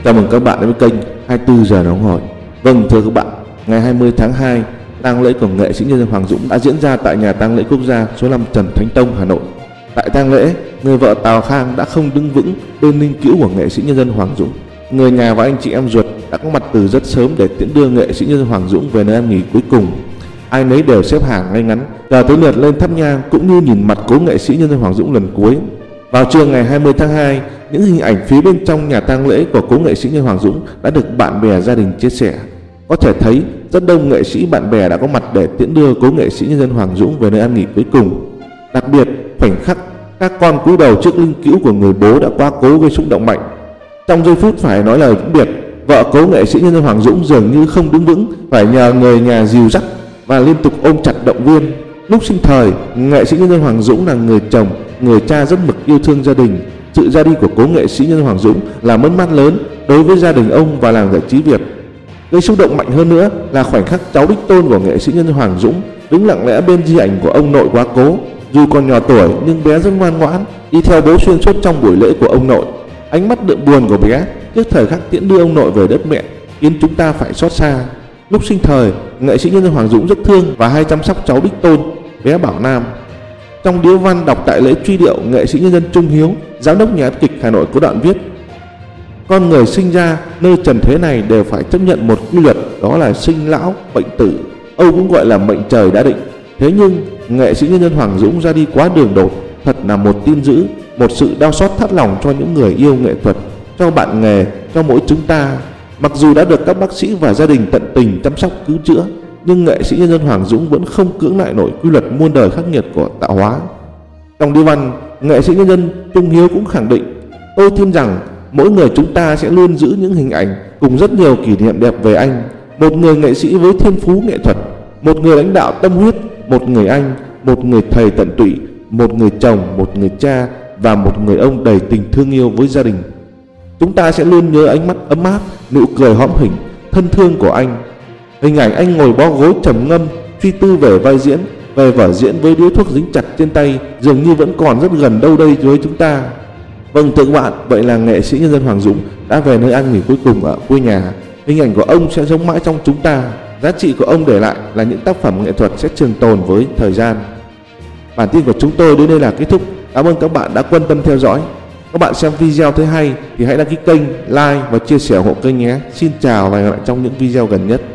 Chào mừng các bạn đến với kênh 24 giờ nóng hổi. Vâng, thưa các bạn, ngày 20 tháng 2, tang lễ của nghệ sĩ nhân dân Hoàng Dũng đã diễn ra tại nhà tang lễ quốc gia số 5 Trần Thánh Tông, Hà Nội. Tại tang lễ, người vợ Tào Khang đã không đứng vững bên linh cữu của nghệ sĩ nhân dân Hoàng Dũng. Người nhà và anh chị em ruột đã có mặt từ rất sớm để tiễn đưa nghệ sĩ nhân dân Hoàng Dũng về nơi an nghỉ cuối cùng. Ai nấy đều xếp hàng ngay ngắn, chờ tới lượt lên thắp nhang cũng như nhìn mặt cố nghệ sĩ nhân dân Hoàng Dũng lần cuối. Vào trưa ngày 20 tháng 2, những hình ảnh phía bên trong nhà tang lễ của cố nghệ sĩ nhân Hoàng Dũng đã được bạn bè gia đình chia sẻ. Có thể thấy rất đông nghệ sĩ bạn bè đã có mặt để tiễn đưa cố nghệ sĩ nhân dân Hoàng Dũng về nơi an nghỉ cuối cùng. Đặc biệt, khoảnh khắc các con cúi đầu trước linh cữu của người bố đã quá cố gây xúc động mạnh. Trong giây phút phải nói lời vĩnh biệt, vợ cố nghệ sĩ nhân dân Hoàng Dũng dường như không đứng vững, phải nhờ người nhà dìu dắt và liên tục ôm chặt động viên. Lúc sinh thời, nghệ sĩ nhân dân Hoàng Dũng là người chồng, người cha rất mực yêu thương gia đình. Sự ra đi của cố nghệ sĩ nhân dân Hoàng Dũng là mất mát lớn đối với gia đình ông và làng giải trí Việt. Gây xúc động mạnh hơn nữa là khoảnh khắc cháu đích tôn của nghệ sĩ nhân dân Hoàng Dũng đứng lặng lẽ bên di ảnh của ông nội quá cố. Dù còn nhỏ tuổi nhưng bé rất ngoan ngoãn, đi theo bố xuyên suốt trong buổi lễ của ông nội. Ánh mắt đượm buồn của bé trước thời khắc tiễn đưa ông nội về đất mẹ khiến chúng ta phải xót xa. Lúc sinh thời, nghệ sĩ nhân dân Hoàng Dũng rất thương và hay chăm sóc cháu đích tôn, bé Bảo Nam. Trong điếu văn đọc tại lễ truy điệu, nghệ sĩ nhân dân Trung Hiếu, giám đốc nhà hát kịch Hà Nội có đoạn viết: con người sinh ra nơi trần thế này đều phải chấp nhận một quy luật, đó là sinh lão bệnh tử, Âu cũng gọi là mệnh trời đã định. Thế nhưng nghệ sĩ nhân dân Hoàng Dũng ra đi quá đường đột, thật là một tin dữ, một sự đau xót thắt lòng cho những người yêu nghệ thuật, cho bạn nghề, cho mỗi chúng ta. Mặc dù đã được các bác sĩ và gia đình tận tình chăm sóc cứu chữa, nhưng nghệ sĩ nhân dân Hoàng Dũng vẫn không cưỡng lại nổi quy luật muôn đời khắc nghiệt của tạo hóa. Trong điếu văn, nghệ sĩ nhân dân Trung Hiếu cũng khẳng định: tôi tin rằng mỗi người chúng ta sẽ luôn giữ những hình ảnh cùng rất nhiều kỷ niệm đẹp về anh, một người nghệ sĩ với thiên phú nghệ thuật, một người lãnh đạo tâm huyết, một người anh, một người thầy tận tụy, một người chồng, một người cha và một người ông đầy tình thương yêu với gia đình. Chúng ta sẽ luôn nhớ ánh mắt ấm áp, nụ cười hõm hỉnh, thân thương của anh. Hình ảnh anh ngồi bó gối trầm ngâm, suy tư về vai diễn, về vở diễn với điếu thuốc dính chặt trên tay dường như vẫn còn rất gần đâu đây với chúng ta. Vâng, thưa các bạn, vậy là nghệ sĩ nhân dân Hoàng Dũng đã về nơi an nghỉ cuối cùng ở quê nhà. Hình ảnh của ông sẽ sống mãi trong chúng ta. Giá trị của ông để lại là những tác phẩm nghệ thuật sẽ trường tồn với thời gian. Bản tin của chúng tôi đến đây là kết thúc. Cảm ơn các bạn đã quan tâm theo dõi. Các bạn xem video thấy hay thì hãy đăng ký kênh, like và chia sẻ ủng hộ kênh nhé. Xin chào và hẹn gặp lại trong những video gần nhất.